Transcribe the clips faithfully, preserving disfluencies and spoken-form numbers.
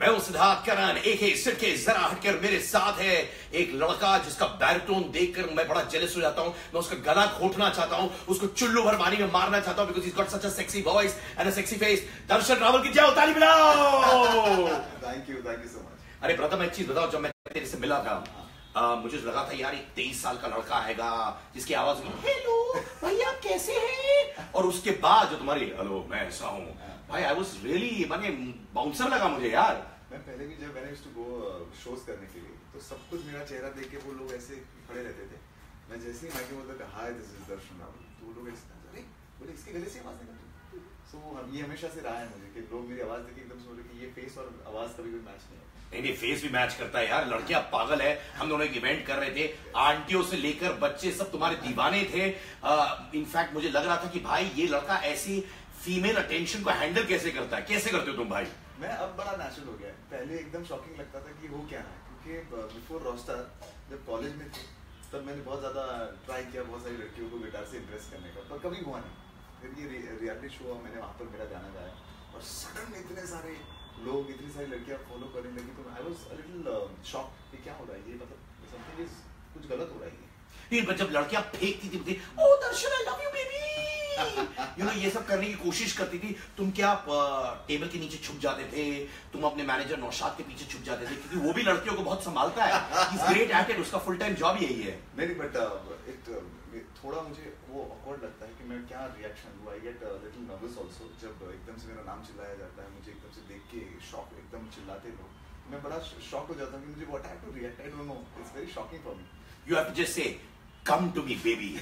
मैं हूं सिद्धार्थ करण, एक ही सिट के जरा हटकर मेरे साथ है एक लड़का जिसका बैरिटोन देखकर मैं बड़ा जेलस हो जाता हूं। मैं उसका गला घोटना चाहता हूं, उसको चुल्लू भर पानी में मारना चाहता हूं because he's got such a sexy voice and a sexy face। Darshan Raval की जय, ताली बजाओ। Thank you thank you so much. अरे ब्रदर, मैं एक चीज बताओ, जब मैं तेरे से मिला था आ, मुझे लगा था यार एक तेईस साल का लड़का हैगा जिसकी आवाज में हेलो भैया कैसे हैं, और उसके बाद जो तुम्हारी हेलो मैं ऐसा हूं भाई, आई वाज रियली माने बाउंसर लगा मुझे यार। मैं पहले भी जब मैंने यूज्ड टू गो शोज करने के लिए तो सब कुछ मेरा चेहरा देख के वो लोग ऐसे खड़े रहते थे। मैं जैसे ही माइक में बोलता था hi this is Darshan Raval, तो वो लोग ऐसे अरे बोले इसके गले से आवाज निकलती। सो ये हमेशा से रहा है मुझे कि लोग मेरी आवाज देख के एकदम सोचे कि ये फेस और आवाज कभी भी मैच नहीं है। नहीं नहीं, फेस भी मैच करता है यार, लड़कियां पागल है। हम दोनों एक इवेंट कर रहे थे, आंटियों से लेकर बच्चे सब तुम्हारे दीवाने थे। इनफैक्ट मुझे लग रहा था कि भाई ये लड़का ऐसी फीमेल अटेंशन को हैंडल कैसे करता है, कैसे करते हो तुम भाई? मैं अब बड़ा नेचुरल हो गया है, पहले एकदम शॉकिंग लगता था कि वो क्या है, क्योंकि बिफोर रॉस्टार जब कॉलेज में थे तब मैंने बहुत ज्यादा ट्राई किया बहुत सारी लड़कियों को गिटार से इम्प्रेस करने का, पर कभी हुआ नहीं। फिर ये रियलिटी शो मैंने वहाँ पर मेरा गाना गाया और सडन इतने सारे लोग इतनी सारी लड़कियां फॉलो करने लगी तो I was a little shock कि क्या हो रहा है, ये मतलब समथिंग इज कुछ गलत हो रहा है। नहीं, जब लड़कियां फेंकती थी oh Darshan I love you baby you know ये सब करने की कोशिश करती थी, तुम क्या टेबल के नीचे छुप जाते थे, तुम अपने मैनेजर नौशाद के पीछे छुप जाते थे, क्योंकि वो भी लड़कियों को बहुत संभालता है, he is great at it, उसका फुल टाइम जॉब यही है। नहीं बट इट थोड़ा मुझे वो ऑकवर्ड लगता है कि मैं क्या रिएक्शन दूं। I get little nervous also जब एकदम से मेरा नाम चिल्लाया जाता है, मुझे एकदम से देख के शॉक, एकदम चिल्लाते लोग, मैं बड़ा शॉक हो जाता हूं कि मुझे what have to react, I don't know, it's very shocking for me. You have to just say come to me baby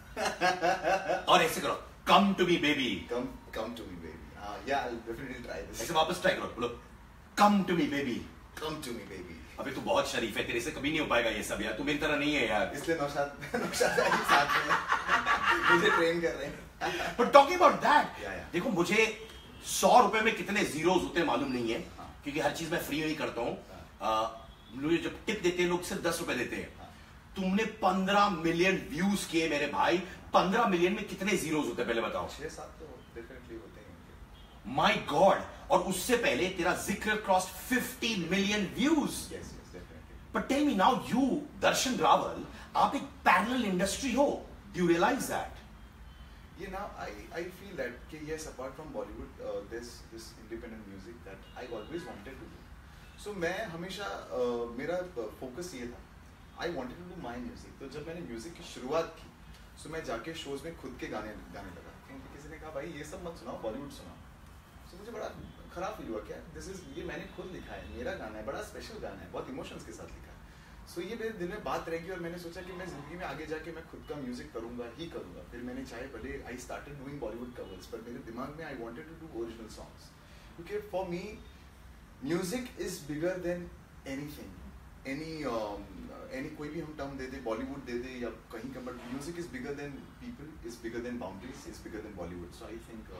और ऐसे करो come to me baby, come come to me baby. हां yeah I will definitely try this. ऐसे वापस try करो, बोलो come to me baby, come to me baby. अबे तू बहुत शरीफ है, तेरे से कभी नहीं हो पाएगा ये सब यार, तू मेरी तरह नहीं है यार, इसलिए नौशाद नौशाद के साथ में मुझे ट्रेन कर रहे हैं। बट टॉकिंग अबाउट दैट, या, या। देखो मुझे सौ रुपए में कितने जीरोस होते हैं मालूम नहीं है, हाँ। क्योंकि हर चीज मैं फ्री में ही करता हूँ। हाँ। मुझे जब टिप देते हैं लोग सिर्फ दस रुपए देते हैं। हाँ। तुमने पंद्रह मिलियन व्यूज किए मेरे भाई, पंद्रह मिलियन में कितने जीरोस होते हैं पहले बताओ? छह सात तो डेफिनेटली होते हैं। माय गॉड, और उससे पहले तेरा जिक्र cross fifty million views. Yes yes definitely. But tell me now, you Darshan Raval, आप एक पैरेलल इंडस्ट्री हो, do you realise that? Yeah, now I I feel that कि yes, apart from Bollywood, uh, there's this independent music that I always wanted to do. So मैं हमेशा uh, मेरा focus ये था, I wanted to do my music. तो जब मैंने music की शुरुआत की, so मैं जाके शोज में खुद के गाने गाने लगा, क्योंकि किसी ने कहा भाई ये सब मत सुनाओ, बॉलीवुड सुनाओ। so मुझे बड़ा खराब फील हुआ, क्या दिस इज ये मैंने खुद लिखा है, मेरा गाना है, बड़ा स्पेशल गाना है, बहुत इमोशंस के साथ लिखा है। सो so, ये मेरे दिल में बात रहेगी और मैंने सोचा कि मैं जिंदगी में आगे जाके मैं खुद का म्यूजिक करूंगा ही करूंगा। फिर मैंने चाहे भले I started doing Bollywood covers, पर मेरे दिमाग में I wanted to do original songs, क्योंकि for me music is bigger than anything, any any कोई भी हम टर्म दे दे, बॉलीवुड दे दे या कहीं का, but music is bigger than people, is bigger than boundaries, is bigger than Bollywood. So I think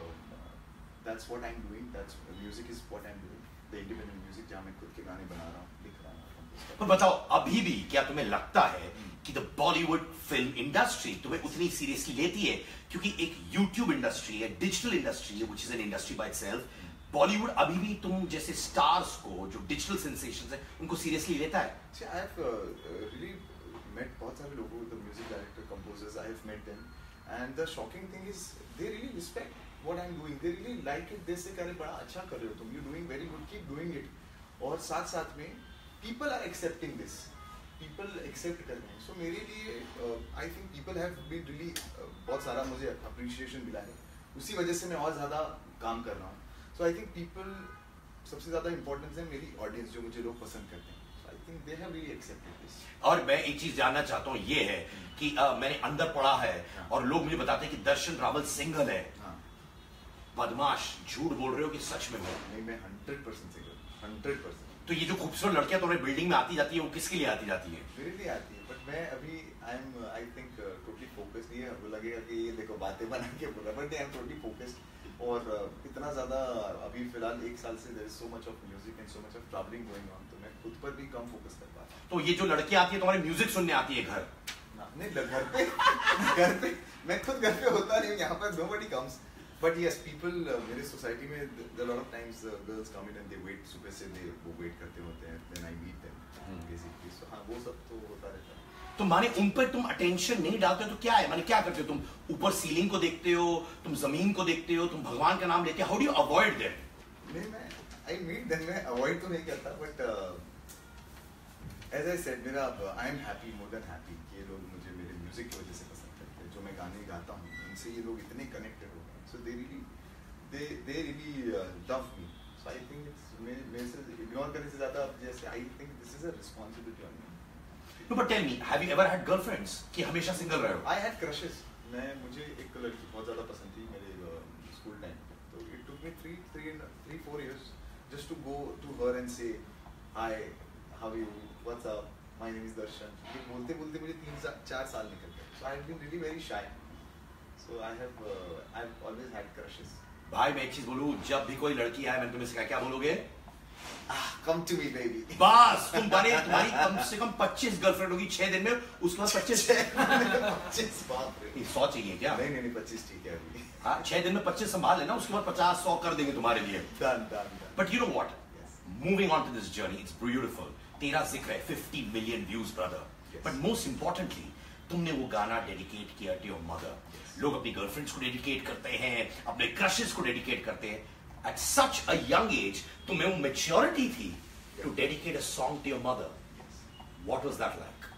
that's what I am doing, that's music is what I am doing, the independent music जहाँ मैं खुद के गाने बना रहा हूँ, लिख रहा हूँ। तो बताओ, अभी भी क्या तुम्हें लगता है कि द बॉलीवुड फिल्म इंडस्ट्री तुम्हें उतनी सीरियसली लेती है? क्योंकि एक यूट्यूब इंडस्ट्री है, डिजिटल इंडस्ट्री है, which is an industry by itself. Bollywood अभी भी तुम जैसे स्टार्स को, जो डिजिटल सेंसेशंस है, उनको सीरियसली लेता है? आई हैव रियली मेट बहुत सारे लोगों, the music director, composers, I have met them, and the shocking thing is they really respect what I am doing, they really like it, they say कह रहे बड़ा अच्छा कर रहे हो तुम, you doing very good, keep doing it. और साथ साथ में people are accepting this, people accept कर रहे हैं। so मेरे लिए uh, I think people have been really uh, बहुत सारा मुझे appreciation मिला है, उसी वजह से मैं और ज़्यादा काम कर रहा हूँ। so I think people, सबसे ज़्यादा importance है मेरी audience, जो मुझे लोग पसंद करते हैं। so I think they have really accepted this। और मैं एक चीज जानना चाहता हूँ, ये है कि uh, मैंने अंदर पढ़ा है और लोग मुझे बताते हैं कि दर्शन रावल सिंगल है। बदमाश, झूठ बोल रहे हो कि सच में? नहीं, मैं hundred percent single, hundred percent. तो ये जो खूबसूरत लड़कियां तुम्हारे बिल्डिंग में आती जाती है, वो किसके लिए आती जाती है? मेरे लिए आती है, बट मैं अभी I am I think totally focused नहीं है। वो लगेगा कि ये देखो बातें बना के बोला, but I am totally focused. और uh, इतना ज़्यादा अभी फिलहाल एक साल से there is so much of music and so much of travelling going on, तो मैं खुद पर भी कम फोकस कर पा रहा हूँ। तो ये जो लड़कियां आती है तुम्हारे म्यूजिक सुनने आती है घर? नहीं, घर पे घर पे मैं खुद घर पे होता नहीं हूँ, यहाँ पर nobody comes. But yes, people uh, मेरे society में there are a lot of times uh, girls come in and they wait सुबह से they वो wait करते होते हैं, then I meet them basically. So हाँ वो सब तो होता रहता है. तो माने उन पर तुम अटेंशन नहीं डालते तो क्या है, माने क्या करते हो तुम? ऊपर सीलिंग को देखते हो, तुम जमीन को देखते हो, तुम भगवान का नाम लेते हो? How do you avoid them? नहीं मैं I meet them, मैं अवॉइड तो नहीं करता, but uh, as I said मेरा I am happy, more than happy कि ये लोग मुझे मेरे म्यूजिक की वजह से पसंद करते हैं, जो मैं गाने गाता हूँ उनसे ये लोग इतने कनेक्टेड हो गए, so they really they they really uh, love me. So I think it's मेरे से इग्नोर करने से ज़्यादा जैसे I think this is a responsibility on me. No, but tell me, have you ever had girlfriends कि हमेशा single रहे हो? I had crushes. मैं मुझे एक लड़की बहुत ज़्यादा पसंद थी मेरे स्कूल टाइम पे, तो it took me three three three four years just to go to her and say hi, how are you, what's up, my name is Darshan. ये बोलते बोलते मुझे तीन चार साल निकल गए. So I have been really very shy. So I have uh, I've always had crushes. भाई मैं एक चीज बोलूं, जब भी कोई लड़की आए मैं तुम्हें सिखाया क्या बोलोगे? Ah, come to me baby. बस तुम बने, तुम्हारी कम से कम पच्चीस गर्लफ्रेंड होगी छह दिन में, उसके बाद पच्चीस पच्चीस बाप रे. सौ चाहिए क्या? नहीं नहीं नहीं पच्चीस ठीक है अभी. हाँ छह दिन में पच्चीस संभाल लेना, उसके बाद पचास सौ कर देंगे तुम्हारे लिए. Done done done. But you know what? Yes. Moving on to this journey, it's beautiful. तेरा जिक्र है fifty million views, brother. Yes. But most importantly, तुमने वो गाना डेडिकेट किया to your mother. Yes. लोग अपनी गर्लफ्रेंड्स को डेडिकेट करते हैं, अपने क्रशेस को डेडिकेट करते हैं. At such a young age, तुम्हें वो maturity थी yeah. to dedicate a song to your mother. Yes. What was that like?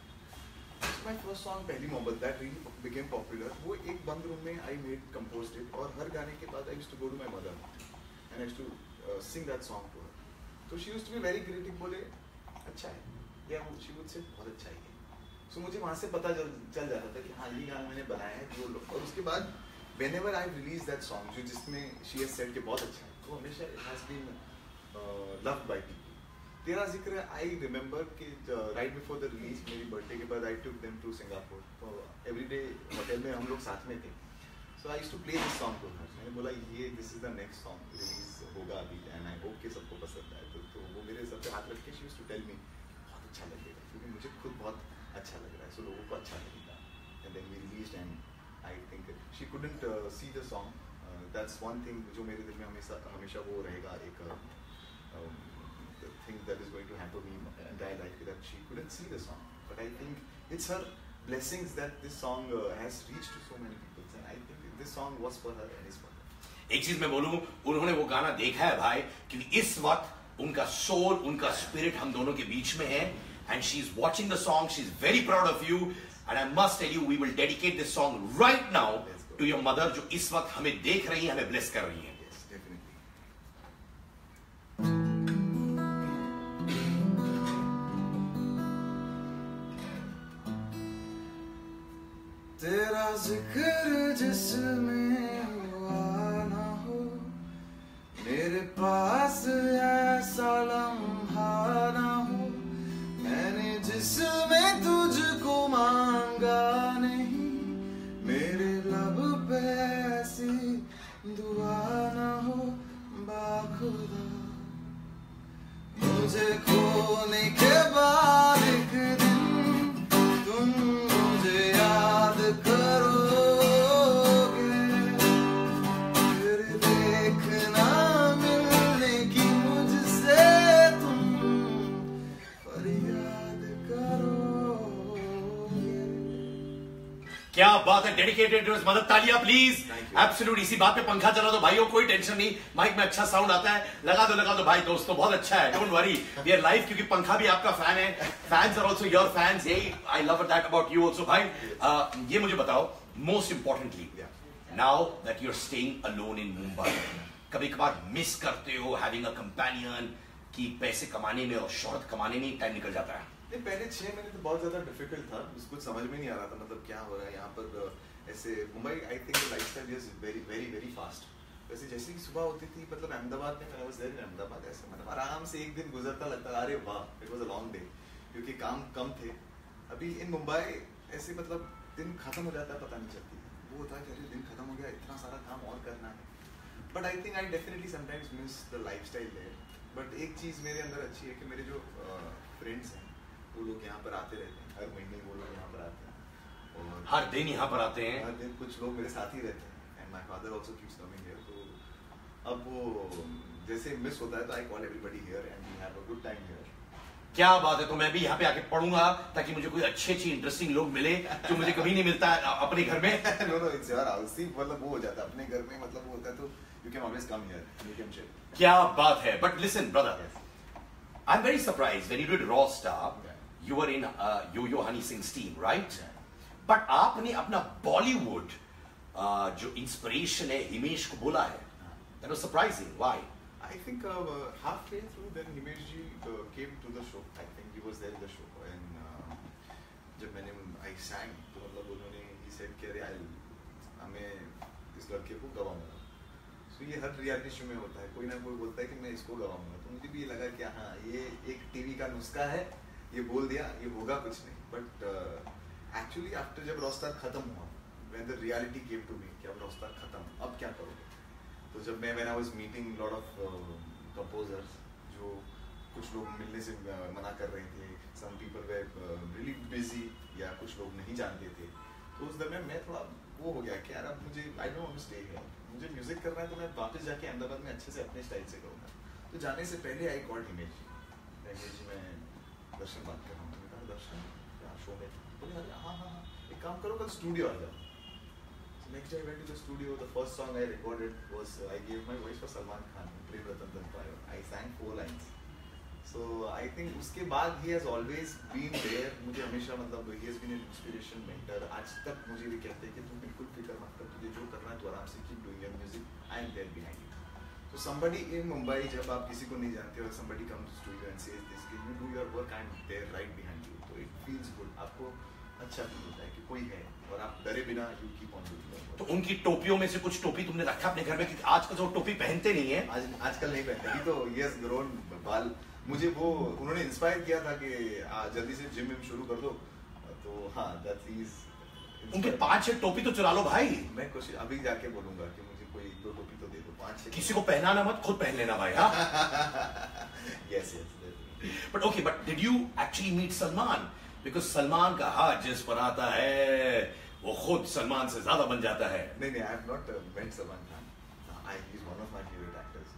My first song पहली मोहब्बत that really became popular. वो एक बंद रूम में I made composed it और हर गाने के बाद I used to go to my mother and I used to uh, sing that song to her. So she used to be very critical, बोले अच्छा है, yeah she would say बहुत अच्छा है. So मुझे वहाँ से पता चल चल जाता था कि हाँ ये गाना मैंने बनाया है जो लोग, और उसके बाद whenever I release that song जो जिसमें she has said कि बहुत अच्छा है, तो हमेशा it has been uh, loved by people. तेरा जिक्र I remember कि uh, right before the release मेरी birthday के बाद I took them to Singapore. तो every day होटल में हम लोग साथ में थे. So I used to play this song to her. मैंने बोला ये this is the next song release होगा अभी and I hope कि सबको पसंद आए. तो तो वो मेरे सर पे हाथ रख के she used to tell me बहुत अच्छा लगेगा क्योंकि मुझे खुद बहुत अच्छा लग रहा है, so लोगों को अच्छा लगेगा. And then we released and I think she couldn't uh, see the song. Uh, that's one thing जो मेरे दिल में हमेशा हमेशा वो रहेगा एक uh, um, the thing that is going to hamper me entire life that she couldn't see the song. But I think it's her blessings that this song uh, has reached to so many people. And I think this song was for her and is for her. एक चीज मैं बोलूं, उन्होंने वो गाना देखा है भाई, क्योंकि इस वक्त उनका सोल, उनका स्पिरिट हम दोनों के बीच में है. And she's watching the song. She's very proud of you. And I must tell you, we will dedicate this song right now to your mother, जो इस वक्त हमें देख रही है, हमें bless कर रही है. Yes, definitely. तेरा जिक्र जिसमें हुआ ना हो, मेरे पास ऐसा लम्हा ना हो, मैंने जिसमें तुझको मांगा नहीं, मेरे लब पे ऐसी दुआ ना हो बाखुदा. मुझे खोने के बाद एक दिन तुम मुझे याद करोगे, फिर देखना मिलने की मुझसे तुम फरियाद करोगे. क्या बात है, डेडिकेटेड टू हिज मदर. तालियां प्लीज. एब्सोल्यूट. इसी बात पे पंखा चला दो भाइयों, कोई टेंशन नहीं, माइक में अच्छा साउंड आता है, लगा दो लगा दो भाई दोस्तों, बहुत अच्छा है. Don't worry, we are live क्योंकि पंखा भी आपका फैन है. Fans are also your fans. यही I love that about you also. भाई uh, ये मुझे बताओ, most importantly, now that you are staying alone in Mumbai, कभी कभार मिस करते हो हैविंग अ कंपेनियन कि पैसे कमाने में और शोहरत कमाने में टाइम निकल जाता है? नहीं, पहले छह महीने तो बहुत ज्यादा डिफिकल्ट था, कुछ समझ में नहीं आ रहा था मतलब क्या हो रहा है यहाँ पर. ऐसे Mumbai I think lifestyle is very very very fast. वैसे जैसे कि सुबह होती थी मतलब अहमदाबाद में, मैं वाज देयर इन अहमदाबाद, ऐसे मतलब आराम से एक दिन गुजरता लगता अरे वाह it was a long day, क्योंकि काम कम थे. अभी इन मुंबई ऐसे मतलब दिन खत्म हो जाता है पता नहीं चलती. वो होता है कि अरे दिन खत्म हो गया, इतना सारा काम और करना है. But I think I definitely sometimes miss the lifestyle there. But एक चीज़ मेरे अंदर अच्छी है कि मेरे जो फ्रेंड्स हैं वो लोग यहाँ पर आते रहते हैं, हर महीने वो लोग यहाँ पर आते हैं और हर दिन यहाँ पर आते हैं. हर दिन कुछ लोग मेरे साथ ही रहते हैं. and my father also keeps coming here. तो अब वो जैसे मिस होता है तो I call everybody here and we have a good time here. क्या बात है, तो मैं भी यहाँ पे आके पढ़ूंगा ताकि मुझे कोई अच्छे अच्छे इंटरेस्टिंग लोग मिले जो मुझे कभी नहीं मिलता अपने घर में. No no, it's your house. See, मतलब वो हो जाता है अपने घर में, मतलब वो होता है तो you can always come here. You can chill. क्या बात है. But listen, brother, yes. I'm very surprised when you did Raw Star. Yeah. You were in uh, Yo-Yo Honey Singh's team, right? Yeah. But आपने अपना Bollywood uh, जो inspiration है हिमेश को बोला है. That was surprising. Why? I think uh, halfway through, then Himesh ji uh, came to the show. I think he was there in the show, and uh, जब मैंने I sang, तो मतलब उन्होंने he said कि अरे हमें इस लड़के को गवाऊंगा. So ये हर रियलिटी शो में होता है, कोई ना कोई बोलता है कि मैं इसको गवाऊंगा. तो मुझे भी ये लगा कि हाँ ये एक टीवी का नुस्खा है, ये बोल दिया, ये होगा कुछ नहीं. But uh, actually after जब रॉस्टार खत्म हुआ, when the reality came to me कि अब रॉस्टार खत्म, अब क्या करोगे? तो जब मैं when I was meeting lot of uh, composers जो कुछ लोग मिलने से uh, मना कर रहे थे, some people were uh, really busy या कुछ लोग नहीं जानते थे, तो उस दरमियान मैं थोड़ा वो हो गया कि यार अब मुझे I don't want to stay here, मुझे म्यूजिक करना है तो मैं वापस जाके अहमदाबाद में अच्छे से अपने स्टाइल से करूँगा. तो जाने से पहले I called हिमेश जी, हिमेश जी मैं दर्शन बात कर रहा हूँ. मैंने कहा दर्शन क्या शो में? बोले अरे हाँ हाँ हाँ एक काम करो कल स्टूडियो आ जाओ. Next day I went to the studio. The first song I recorded was uh, I gave my voice for Salman Khan, Prem Ratan Dhan. I sang four lines. So I think उसके बाद he has always been there. मुझे हमेशा मतलब he has been an inspiration, mentor. आज तक मुझे भी कहते हैं कि तू बिल्कुल फिक्र मत कर, तुझे जो करना है तू आराम से keep doing your music. I am there behind you. So somebody in Mumbai, जब आप किसी को नहीं जानते हो, somebody comes to studio and says this, you do your work, I am there right behind you. So it feels good. आपको अच्छा feel होता है कि कोई है और आप डरे बिना यू कीप ऑन डूइंग. तो उनकी टोपियों में से कुछ टोपी तुमने रखा अपने घर में? क्योंकि आजकल जो टोपी पहनते नहीं है, आज आजकल नहीं पहनते. अभी तो यस ग्रोन बाल. मुझे वो उन्होंने इंस्पायर किया था कि जल्दी से जिम में शुरू कर दो. तो हाँ दैट इज उनके पांच छह टोपी तो चुरा लो भाई. मैं कोशिश अभी जाके बोलूंगा कि मुझे कोई एक दो टोपी तो दे दो. पांच छह किसी को पहनाना मत, खुद पहन लेना भाई. हाँ yes yes. But okay, but did you actually meet Salman? Because Salman का हाथ जिस पर आता है वो खुद सलमान से ज्यादा बन जाता है. नहीं नहीं, I have not met Salman Khan. I he is one of my favourite actors.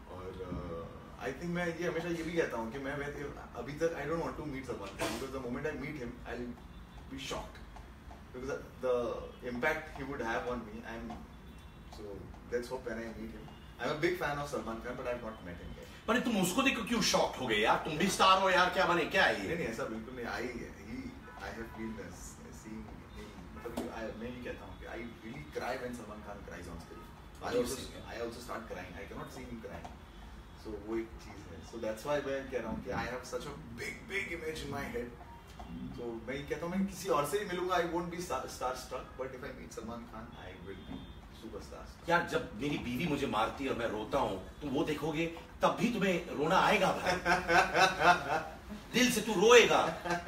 और आई थिंक मैं ये हमेशा ये भी कहता हूँ कि मैं मैं अभी तक I don't want to meet Salman Khan because the moment I meet him I will be shocked because the impact he would have on me. I am so let's hope when I meet him. I am a big fan of Salman Khan but I have not met him. पर तुम उसको देखो क्यों shocked हो गए यार? तुम भी स्टार हो यार, क्या बने क्या है ये? नहीं नहीं ऐसा बिल्कुल नहीं. I he I have been seeing him. मतलब आई मैं ये कहता हूँ कि I really cry when Salman Khan cries on screen. I also I also start crying. I can not see him crying. So वो एक चीज है. सो दैट्स व्हाई मैं कह रहा हूँ कि I have such a big big image in my head. तो मैं ये कहता हूँ मैं किसी और से ही मिलूंगा I won't be starstruck but if I meet Salman Khan I will be superstar. यार जब मेरी बीवी मुझे मारती है और मैं रोता हूँ तुम वो देखोगे तब भी तुम्हें रोना आएगा भाई. दिल से तू रोएगा.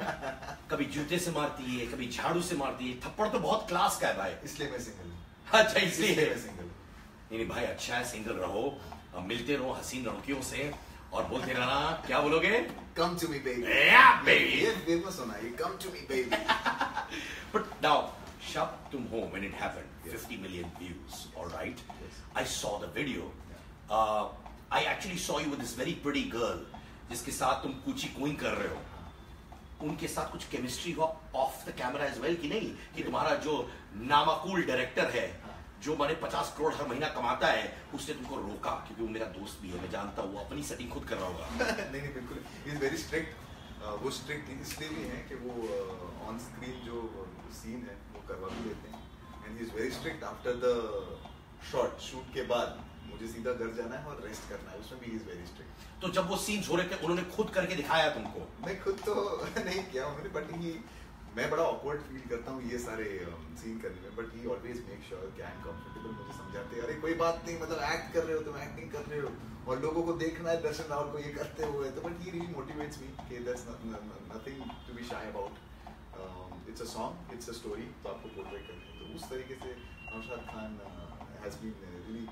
कभी जूते से मारती है, कभी झाड़ू से मारती है. थप्पड़ तो बहुत क्लास का है भाई. इसलिए मैं सिंगल. अच्छा इसलिए मैं सिंगल. नहीं नहीं भाई अच्छा है, सिंगल रहो, मिलते रहो हसीन लड़कियों से और बोलते रहना. क्या बोलोगे? Come to me baby. Yeah baby. ये फेमस होना है. Come to me baby. But now Shab Tum Ho, when it happened, yes. fifty million views, all right? Yes. I saw the video. Yeah. Uh, I actually saw you with this very pretty girl, जिसके साथ तुम कूची कुइंग कर रहे हो. उनके साथ कुछ chemistry हुआ off the camera as well कि नहीं? कि तुम्हारा जो नामाकूल डायरेक्टर है, जो माने पचास करोड़ हर महीना कमाता है, उसने तुमको रोका क्योंकि वो मेरा दोस्त भी है, मैं जानता हूँ वो अपनी सेटिंग खुद कर रहा होगा. नहीं नहीं बिल्कुल. He is very strict. वो स्ट्रिक्ट इसलिए भी है कि वो ऑन स्क्रीन जो सीन है वो करवा भी देते हैं. And he is very strict. After the shot shoot के बाद मुझे सीधा घर जाना है और रेस्ट करना है. उसमें भी ही इज वेरी स्ट्रिक्ट. तो जब वो सीन्स हो रहे थे उन्होंने खुद करके दिखाया तुमको? मैं खुद तो नहीं किया उन्होंने बट ही मैं बड़ा ऑकवर्ड फील करता हूँ ये सारे सीन करने में. But he always make sure कि आई एम कंफर्टेबल. मुझे समझाते हैं अरे कोई बात नहीं, मतलब एक्ट कर रहे हो तुम, एक्टिंग कर रहे हो और लोगों को देखना है दर्शन रावल को ये करते हुए. तो but he really motivates me कि that's nothing to be shy about. It's a song, it's a story. तो आपको पोर्ट्रे करना है. तो उस तरीके से Naushad Khan has been really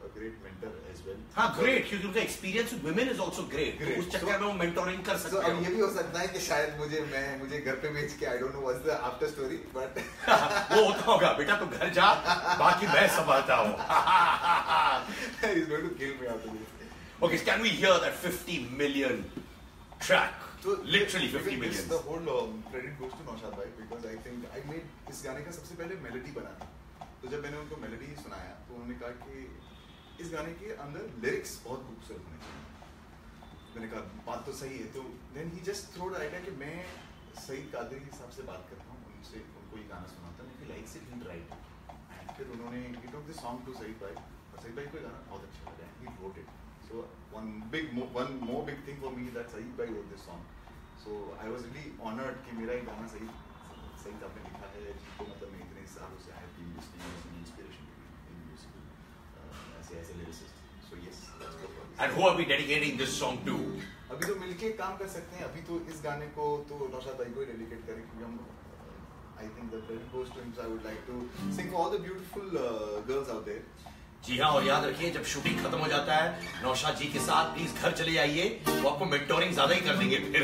a great mentor as well. हाँ great, क्योंकि उनका experience with women is also great. Great. उस चक्कर में वो mentoring कर सकते हैं. अब ये भी हो सकता है कि शायद मुझे मैं मुझे घर पे भेज के I don't know what's the after story, but वो होता होगा बेटा तू घर जा, बाकी मैं संभालता हूँ. He's going to kill me after this. Okay, so can we hear that fifty million track? So Literally fifty million. The whole um, credit goes to Naushad bhai because I think I made इस गाने का सबसे पहले melody बना था. तो जब मैंने उनको मेलोडी सुनाया तो उन्होंने कहा कि इस गाने के अंदर लिरिक्स बहुत खूबसूरत होने चाहिए. मैंने कहा बात तो सही है. तो then he just throwed idea कि मैं सईद कादरी साहब से बात करता हूँ, उनसे उनको ये गाना सुनाता हूँ, लाइक से हिट राइट. एंड फिर उन्होंने he talk this song to Saeed भाई और सईद भाई को गाना बहुत अच्छा लगा. He wrote it. So one big one more big thing for me that Saeed भाई wrote this song. So I was really honoured कि मेरा ये गाना सही सईद आपने लिखा है. तो मतलब मैं इतने सालों से I have been listening inspiration in music ऐसे ऐसे lyricist. So yes let's go for this. And who are we dedicating this song to? अभी तो मिलके काम कर सकते हैं. अभी तो इस गाने को तो नौशाद भाई को डेडिकेट करें क्योंकि हम I think the credit goes to him. So I would like to sing for all the beautiful uh, girls out there. जी हाँ, और याद रखिए जब शूटिंग खत्म हो जाता है नौशाद जी के साथ प्लीज घर चले जाइए, वो आपको मेंटोरिंग ज्यादा ही कर देंगे फिर.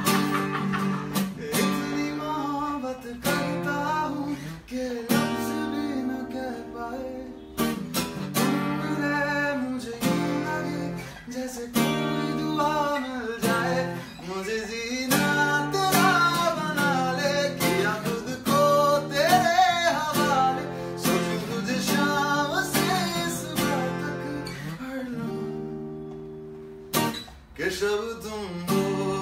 इतनी मोहब्बत करता हूँ कि लफ्ज़ भी न कह पाए. तुमने मुझे यूं लगे जैसे कोई दुआ मिल जाए. मुझे जीना तेरा बना ले, किया खुद को तेरे हवाले. सोचूं तुझे शाम से सुबह तक हर लम्हा कि शब तुम हो.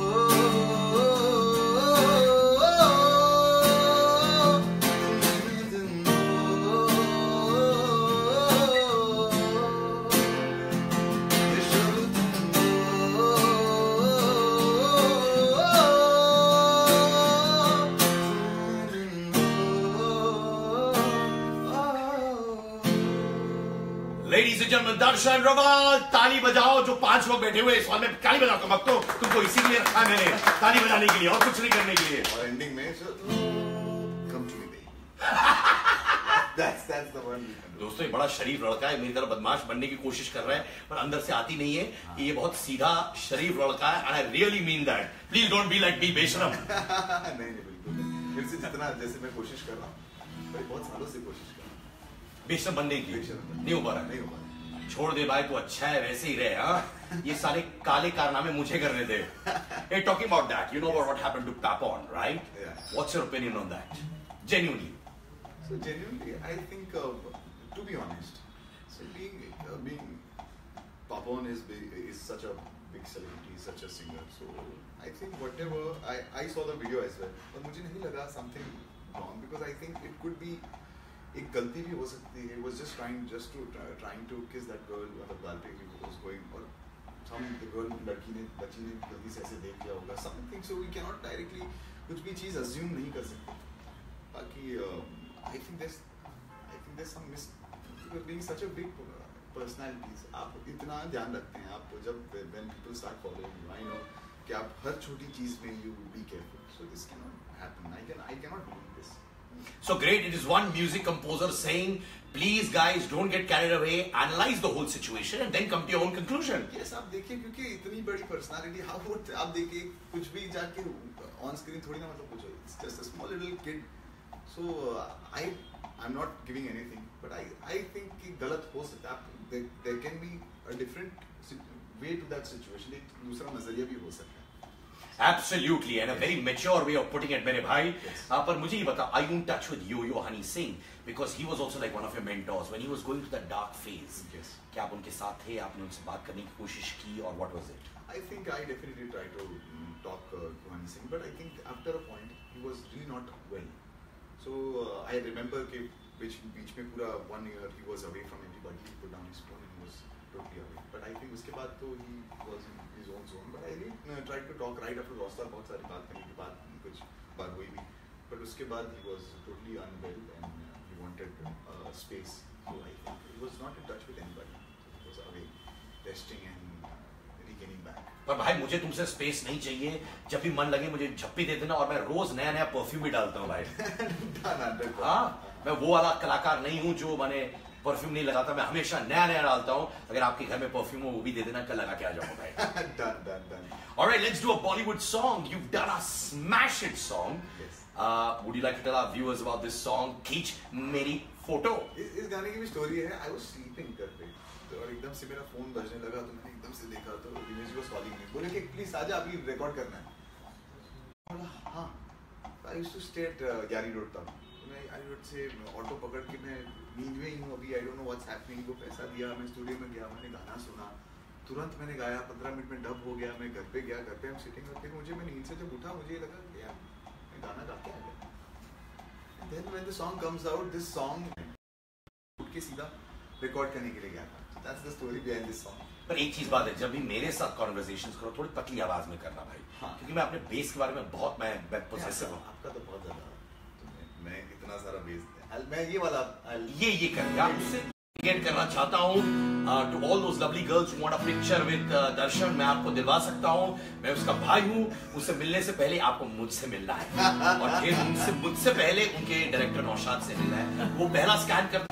Ladies and gentlemen, दर्शन रवाल, ताली बजाओ. जो पांच लोग बैठे हुए इस हॉल में ताली बजाओ. कम तो तुमको इसीलिए रखा है मैंने, ताली बजाने के लिए और कुछ नहीं करने के लिए. और एंडिंग में so come to me baby. That's that's the one. दोस्तों ये बड़ा शरीफ लड़का है, मेरी तरह बदमाश बनने की कोशिश कर रहा है पर अंदर से आती नहीं है. ये बहुत सीधा शरीफ लड़का है and I really mean that. Please don't be like me बेशरम. नहीं नहीं बिल्कुल नहीं. मेरे से जितना जैसे मैं कोशिश कर रहा हूँ, मैं बहुत सालों से कोशिश कर रहा हूँ बेशरम बनने की. बेशरम नहीं हो पा रहा. नहीं हो पा रहा. छोड़ दे भाई, तू अच्छा है वैसे ही रहे. हाँ, ये सारे काले कारनामे मुझे करने दे. Hey, talking about that, you know about what happened to Papon, right? Yeah. What's your opinion on that? Genuinely. So genuinely, I think uh, to be honest, so being uh, being Papon is big, is such a big celebrity, such a singer. So I think whatever I I saw the video as well, but मुझे नहीं लगा something wrong because I think it could be एक गलती भी हो सकती है. He was just trying just to try, trying to kiss that girl मतलब गाल पे he was going or some the girl लड़की ने बच्ची ने गलती से ऐसे देख लिया होगा something. So we cannot directly कुछ भी चीज assume नहीं कर सकते. बाकी I think there's I think there's some miss because being such a big personalities आप इतना ध्यान रखते हैं. आप जब when people start following you, I know कि आप हर छोटी चीज में you be careful. So this cannot happen. I can I cannot believe this. So great, it is one music composer saying, please guys don't get carried away, analyze the whole situation and then come to your own conclusion. Yes, आप देखिए क्योंकि इतनी बड़ी personality, how would आप देखिए कुछ भी जाके on screen थोड़ी ना मतलब कुछ. It's just a small little kid. So uh, I I'm not giving anything, but I I think कि गलत हो सकता है. There there can be a different way to that situation. एक दूसरा नजरिया भी हो सकता है. Absolutely, and a very mature way of putting it, मेरे भाई. Yes. uh, पर मुझे ये बता, are you in touch with Yo-Yo Honey Singh? Because he was also like one of your mentors when he was going through that dark phase. Yes. क्या आप उनके साथ थे? आपने उनसे बात करने की कोशिश की और what was it? I think I definitely tried to um, talk uh, to Honey Singh, but I think after a point he was really not well. So uh, I remember कि which बीच में पूरा one year he was away from everybody. He put down his phone and was totally away. But I think उसके बाद तो he was in his own zone. But I really uh, tried to talk right after Rockstar. बहुत सारी बात करने के बाद कुछ बात हुई भी. But उसके बाद he was totally unwell and uh, he wanted uh, space. So I think he was not in touch with anybody. He was away, resting and uh, regaining back. पर भाई मुझे तुमसे स्पेस नहीं चाहिए. जब भी मन लगे मुझे झप्पी दे देना और मैं रोज नया नया परफ्यूम भी डालता हूँ भाई. हाँ, मैं वो वाला कलाकार नहीं हूँ जो मैंने परफ्यूम नहीं लगाता, मैं हमेशा नया नया डालता हूँ। अगर आपके घर में परफ्यूम हो वो भी दे देना, कल लगा के आ जाऊंगा भाई। Done, done, done. Alright, let's do a Bollywood song. You've done a smash hit song. Yes. Uh, would you like to tell our viewers about this song, Khich Meri Photo? इस इस गाने की भी स्टोरी है। I was sleeping घर पे तो और एकदम से मेरा फोन बजने लगा तो मैंने एकदम से देखा तो दिनेश was calling me. बोले कि प्लीज आजा, अभी रिकॉर्ड करना है। बोला हाँ। I used to stay at ग्यारी रोड तक। मैं ग्यारी रोड से ऑटो पकड़ के मैं नींद में ही हूँ अभी। I don't know what's happening. वो पैसा दिया, मैं स्टूडियो में गया, मैंने गाना सुना, तुरंत मैंने गाया, पंद्रह मिनट में डब हो गया। मैं घर पे गया, घर पे हम सिटिंग करके मुझे मैं नींद से जब उठा मुझे लगा कि यार मैं गाना गा के आ गया। And then when the song comes out, this song उठ के सीधा रिकॉर्ड करने के लिए गया था। That's the story behind this song. पर एक चीज बात है, जब भी मेरे साथ कॉन्वर्सेशंस करो थोड़ी पतली आवाज में करना भाई। हाँ। क्योंकि मैं अपने बेस के बारे में बहुत मैं मैं पोसेसिव हूँ। आपका तो बहुत ज्यादा, तो मैं इतना सारा बेस, मैं ये वाला ये ये करके आपसे गेट करना चाहता हूँ। To all those lovely girls who want a picture with Darshan, मैं आपको दिलवा सकता हूँ। मैं उसका भाई हूँ। उससे मिलने से पहले आपको मुझसे मिलना है और फिर उनसे मुझसे पहले उनके डायरेक्टर नौशाद से मिलना है। वो पहला स्कैन कर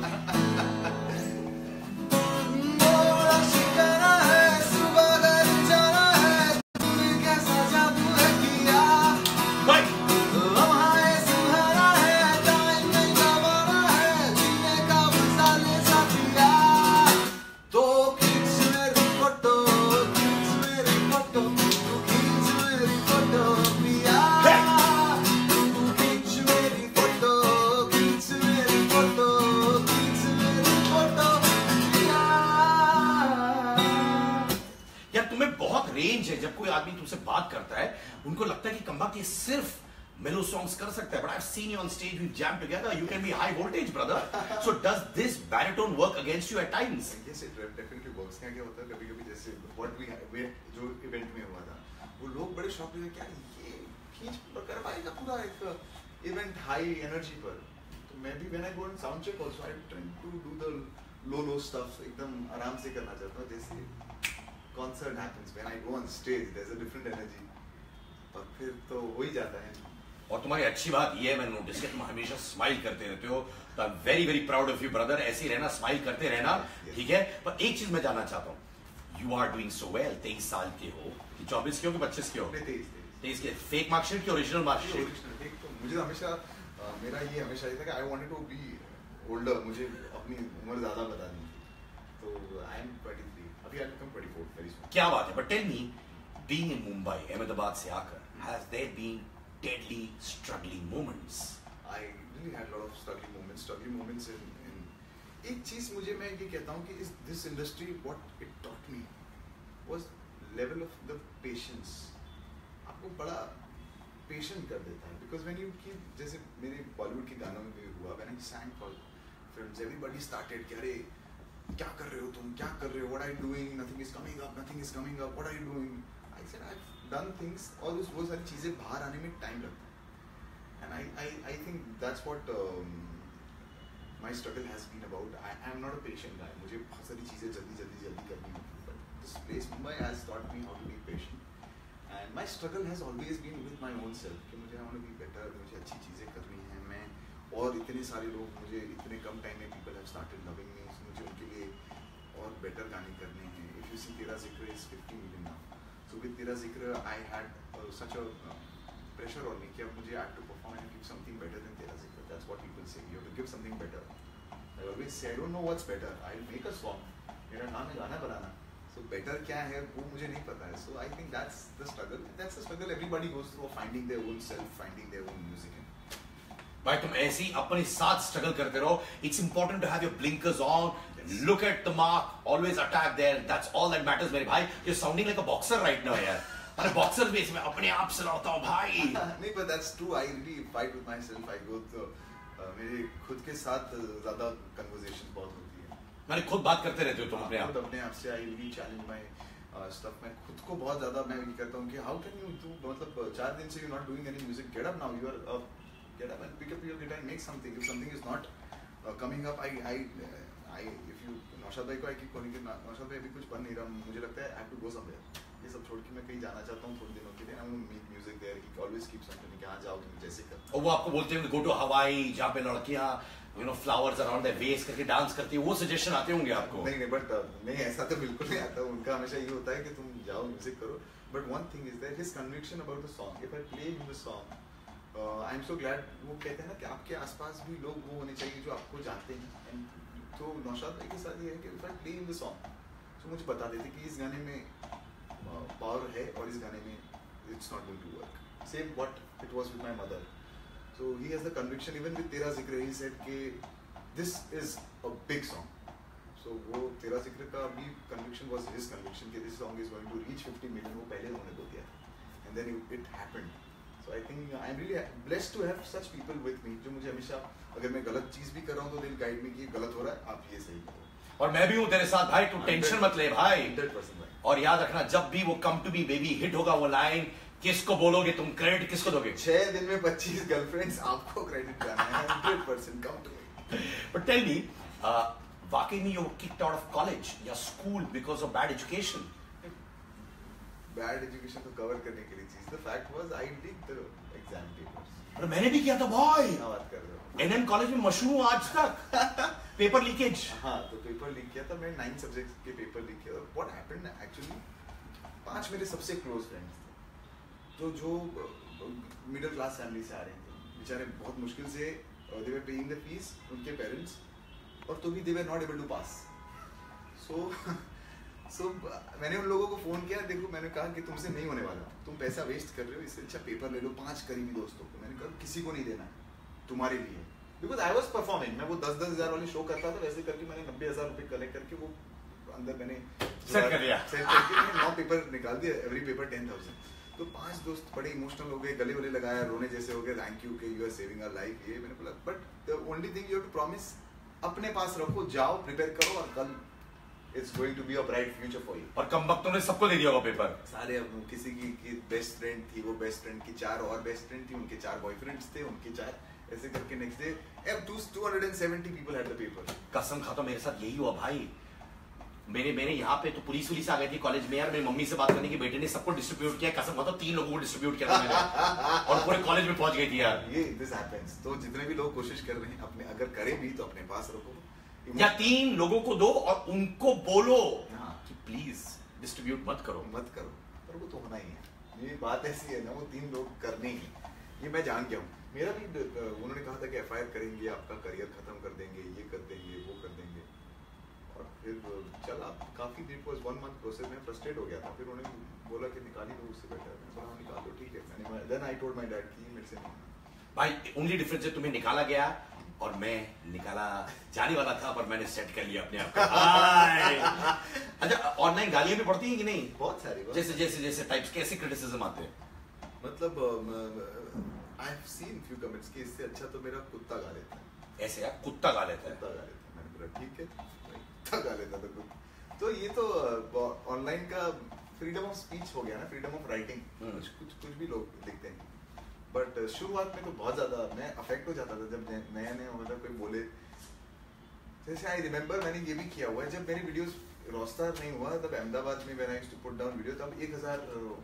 जब कोई आदमी तुमसे बात करता है उनको लगता है कि कम्बा के सिर्फ मेलो सॉन्ग्स कर सकता है, but I've seen you on stage, we've jammed together, you can be high voltage brother. So does this baritone work against you at times? Yes, it definitely works. क्या क्या होता है कभी-कभी जैसे what we we जो event में हुआ था वो लोग बड़े शॉक हुए क्या ये खींच कर पाएगा पूरा एक इवेंट हाई एनर्जी पर। तो मैं भी when I go on sound check also I try to do the low low stuff एकदम आराम से करना चाहता हूँ। जैसे concert happens when I go on stage there's a different energy और फिर तो हो ही जाता है। और तुम्हारी अच्छी बात ये है मैं नोटिस किया तुम हमेशा स्माइल करते रहते हो, तो I am very very proud of you brother. ऐसे ही रहना, स्माइल करते रहना, ठीक है। पर एक चीज मैं जानना चाहता हूँ, you are doing so well, तेईस साल के हो, चौबीस के हो कि पच्चीस के हो? तेईस के। फेक मार्कशीट की ओरिजिनल मार्कशीट? मुझे हमेशा मेरा ये हमेशा ये था कि I wanted to be older, मुझे अपनी उम्र ज्यादा बतानी थी, तो आई एम ट्वेंटी थ्री, अभी I become twenty four very soon. क्या बात है। But tell me, being in Mumbai, Ahmedabad से आकर, has there been deadly struggling moments? I really had a lot of struggling moments. Struggling moments in, in एक चीज मुझे मैं ये कहता हूँ कि इस this industry what it taught me was level of the patience. आपको बड़ा patient कर देता है because when you keep, जैसे मेरे बॉलीवुड के गानों में भी हुआ, when I sang for films, everybody started कि अरे क्या कर रहे हो तुम, क्या कर रहे हो, what are you doing, nothing is coming up, nothing is coming up, what are you doing? I said I've done things, और उस वो सारी चीजें बाहर आने में टाइम लगता है, and I I I think that's what um, my struggle has been about. I am not a patient guy. मुझे बहुत सारी चीजें जल्दी जल्दी जल्दी करनी होती है, but this place Mumbai has taught me how to be patient, and my struggle has always been with my own self कि मुझे I want to be better, मुझे अच्छी चीजें करनी है, मैं और इतने सारे लोग मुझे इतने कम टाइम में people have started loving me, मुझे उनके लिए और बेटर गाने करने हैं. If you see तेरा जिक्र is fifty million now. So with तेरा जिक्र I had uh, such a uh, pressure on me कि अब मुझे I have to perform and give something better than तेरा जिक्र. That's what people say. You have to give something better. I always say I don't know what's better. I'll make a song. मेरा नाम है गाना बनाना. So better क्या है वो मुझे नहीं पता है. So I think that's the struggle. That's the struggle everybody goes through of finding their own self, finding their own music. भाई तुम ऐसे ही अपने साथ स्ट्रगल करते रहो. It's important to have your blinkers on. Yes. Look at the mark. Always attack there. That's all that matters मेरे भाई. You're sounding like a boxer right now यार. अरे boxer बेस में अपने आप से लड़ता हूँ भाई. नहीं but that's true. I really fight with myself. I go to uh, मेरे खुद के साथ ज़्यादा conversation बहुत होती है. मैंने खुद बात करते रहते हो तुम अपने आप. खुद अपने आप से I really challenge my uh, stuff. मैं खुद को बहुत ज़्यादा मैं ये कहता हूँ कि how can you do मतलब चार दिन से you're not doing any music. Get up now. You are uh, get up and pick up your guitar and make something. If something is not uh, coming up, I I I if you Naushad भाई को I keep calling कि नौशाद भाई अभी कुछ बन नहीं रहा, मुझे लगता है I have to go somewhere. ये सब छोड़ के मैं कहीं जाना चाहता हूँ थोड़े दिनों के लिए. I want to make music there. He always keeps on telling कि हाँ जाओ तुम जैसे कर. और वो आपको बोलते हैं go to Hawaii जहाँ पे लड़कियाँ you know flowers around the waist करके डांस करती है, वो सजेशन आते होंगे आपको? नहीं नहीं, बट नहीं ऐसा तो बिल्कुल नहीं आता। उनका हमेशा ये होता है कि तुम जाओ म्यूजिक करो। But one thing is that his conviction about the song, if I play in the song, I am so glad. वो कहते हैं ना कि आपके आसपास भी लोग वो होने चाहिए जो आपको जानते हैं। तो नौशाद भाई के साथ ये है कि if I play in the song, तो मुझे बता देते कि इस गाने में पावर uh, है और इस गाने में it's not going to work. Same what it was with my mother. So he has the conviction, even with Tera Zikr, he said कि this is a big song. So वो Tera Zikr का भी conviction was his conviction कि this song is going to reach fifty million, वो पहले उन्होंने बोल दिया था, and then it, it happened. So I think I am really blessed to have such people with me, जो मुझे हमेशा अगर मैं गलत चीज भी कर रहा हूँ तो they'll guide me कि गलत हो रहा है, आप ये सही करो। और मैं भी हूँ तेरे साथ भाई, तू टेंशन मत ले भाई। हंड्रेड परसेंट भाई। और याद रखना, जब भी वो come to me baby hit होगा, वो लाइन किसको बोलोगे तुम? क्रेडिट किसको दोगे? छह दिन में पच्चीस गर्लफ्रेंड्स, आपको क्रेडिट जाना है। Hundred percent come to me. But tell me, uh, वाकई में you were kicked out of college या school because of bad education? Bad education तो कवर करने के लिए चीज। The fact was I did the exam papers। अरे मैंने भी किया था बॉय। क्या बात कर रहे हो? एन एम कॉलेज में मशहूर आज तक। Paper leakage. हाँ, तो पेपर लीक किया था। मैं नाइन सब्जेक्ट्स के पेपर लीक किया। What happened actually? पांच मेरे सबसे क्लोज फ्रेंड्स थे, तो जो मिडिल क्लास फैमिली से आ रहे थे, बेचारे बहुत मुश्किल से they were paying the fees, उनके पेरेंट्स, और तो भी they were not able to pass. So so मैंने उन लोगों को फ़ोन किया, देखो मैंने कहा कि तुमसे नहीं होने वाला, तुम पैसा वेस्ट कर रहे हो, इससे अच्छा पेपर ले लो। पांच करीबी दोस्तों को मैंने कहा किसी को नहीं देना है, तुम्हारे लिए। बिकॉज आई वॉज परफॉर्मिंग, मैं वो दस दस हज़ार वाली शो करता था, वैसे करके मैंने नब्बे हज़ार रुपये कलेक्ट करके वो अंदर मैंने सेट कर लिया, सेट करके मैंने नौ पेपर निकाल दिया, एवरी पेपर टेन थाउजेंड। तो पांच दोस्त बड़े इमोशनल हो गए, गले वले लगाया, रोने जैसे हो गए, थैंक यू कि you are saving our life. ये मैंने बोला, but the only thing you have to promise, अपने पास रखो, जाओ प्रिपेयर करो, और कल it's going to be a bright future for you. और कम वक्तों ने सबको दे दिया होगा पेपर सारे। अब किसी की, की बेस्ट फ्रेंड थी, वो बेस्ट फ्रेंड की चार और बेस्ट फ्रेंड थी, उनके चार बॉयफ्रेंड्स थे, उनके चार, ऐसे करके नेक्स्ट डे एव two hundred seventy people had the paper. कसम खाता मेरे साथ यही हुआ भाई। मेरे मेरे यहाँ पे तो पुलिस पुलिस आ गई थी कॉलेज में यार। मेरी मम्मी से बात करने की, बेटे ने सबको डिस्ट्रीब्यूट किया, कसम खाता तीन लोगों को डिस्ट्रीब्यूट किया था मैंने, और पूरे कॉलेज में पहुंच गई थी यार। ये दिस हैपेंस। तो जितने भी लोग कोशिश कर रहे हैं, अपने अगर करें भी तो अपने पास रखो, या तीन लोगों को दो और उनको बोलो हाँ, कि प्लीज डिस्ट्रीब्यूट मत करो मत करो। पर वो तो होना ही है, ये बात ऐसी है ना, वो तीन लोग करने ही, ये मैं जान गया हूँ। मेरा भी उन्होंने कहा था कि एफ आई आर करेंगे, आपका करियर खत्म कर देंगे, ये कर देंगे, वो कर देंगे, और फिर चला काफी दिन, वाज वन मंथ प्रोसेस में फ्रस्ट्रेट हो गया था। फिर उन्होंने बोला कि निकाल ही दो, उससे बेटर है। मैंने बोला निकाल दो, ठीक है। मैंने then I told my dad कि मेरे से नहीं भाई। ओनली डिफरेंस है तुम्हें निकाला गया और मैं निकाला जाने वाला था, पर मैंने सेट कर लिया अपने आप को। अच्छा, ऑनलाइन गालियां भी पड़ती हैं कि नहीं? बहुत सारी, जैसे जैसे जैसे टाइप्स कैसे क्रिटिसिज्म आते हैं? मतलब I have seen few comments कि इससे अच्छा तो मेरा कुत्ता गा लेता है। ऐसे यार कुत्ता गा लेता है? कुत्ता गा लेता है। मैंने बोला ठीक है, कुत्ता गा लेता तो कुछ। तो ये तो ऑनलाइन का फ्रीडम ऑफ स्पीच हो गया ना, फ्रीडम ऑफ राइटिंग। कुछ कुछ कुछ भी लोग लिखते हैं, बट शुरुआत में तो बहुत ज्यादा मैं अफेक्ट हो जाता था जब नया नया मतलब कोई बोले। जैसे आई रिमेम्बर, मैंने ये भी किया हुआ है, जब मेरी वीडियोस रोस्टार नहीं हुआ तब अहमदाबाद में when I used to put down video, तब एक हजार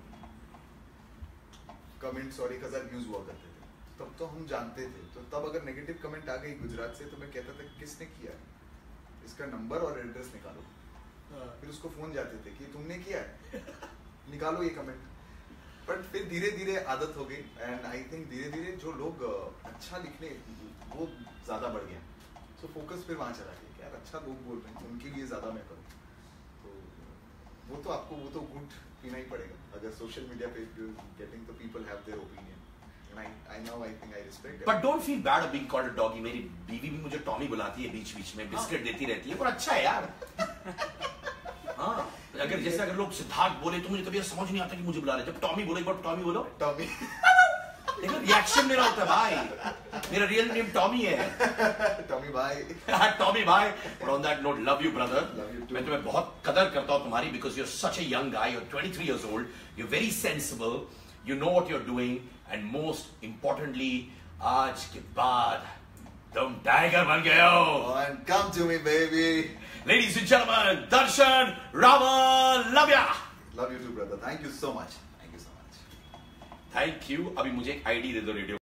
कमेंट्स और एक हजार व्यूज हुआ करते थे। तब तो हम जानते थे, तो तब अगर नेगेटिव कमेंट आ गई गुजरात से तो मैं कहता था किसने किया, इसका नंबर और एड्रेस निकालो। फिर उसको फोन जाते थे कि तुमने किया है, निकालो ये कमेंट। बट फिर धीरे धीरे आदत हो गई, एंड आई थिंक धीरे धीरे जो लोग अच्छा लिखने वो ज्यादा बढ़ गया। सो फोकस फिर वहां चला गया कि यार अच्छा लोग बोल रहे हैं, उनके लिए ज्यादा मैं करूँ। तो वो तो आपको वो तो गुड पीना ही पड़ेगा। अगर सोशल मीडिया पे getting the people have their opinion, and I I now I think I respect. But don't feel bad being called a doggy. मेरी बीवी भी मुझे टॉमी बुलाती है बीच बीच में, बिस्किट देती रहती है, पर अच्छा है यार। हाँ, अगर जैसे अगर लोग सिद्धार्थ बोले तो मुझे कभी समझ नहीं आता कि मुझे बुला रहे, जब टॉमी बोले एक बार टॉमी बोलो, टॉमी देखो रिएक्शन मेरा होता है भाई। मेरा रियल नेम टॉमी है। टॉमी भाई। टॉमी भाई। But on that note, love you brother. Love you too. मैं तुम्हें बहुत कदर करता हूँ तुम्हारी, because you're such a young guy. You're twenty-three years old. You're very sensible. You know what you're doing, and most importantly, आज के बाद तुम टाइगर बन गए हो। Oh, and come to me baby. Ladies and gentlemen, Darshan Raval, love ya. Love you too brother. Thank you so much. Thank you so much. Thank you. अभी मुझे एक आईडी दे दो रेडियो